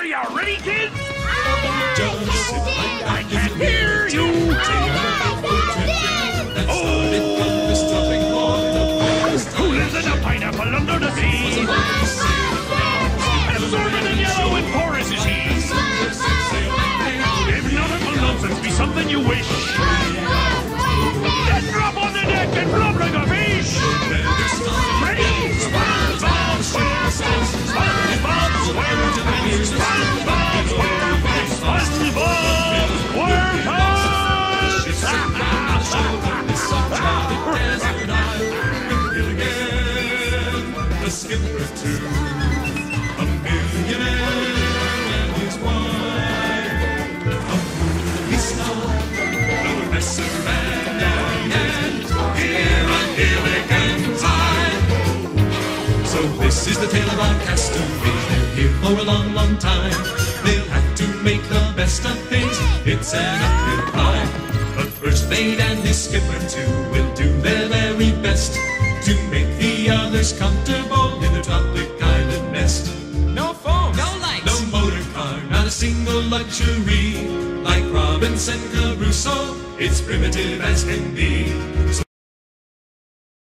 Are you ready, kids? Just sit right back. I can't hear you. Who lives in a pineapple under the sea? Absorbent and yellow and porous is he. If nautical nonsense be something you wish, then drop on the deck and flop like a fish. Ready? SpongeBob SquarePants. SpongeBob SquarePants. SpongeBob SquarePants. SpongeBob The skipper too, a millionaire and his wife, a movie star, no lesser man, and here on Gilligan time. So this is the tale of our castaways. They're here for a long, long time. They'll have to make the best of things. It's an uphill climb. But first mate and his skipper too will do their very best to make the others comfortable in their tropic island nest. No phone, no lights, no motor car, not a single luxury. Like Robinson Crusoe, it's primitive as can be. So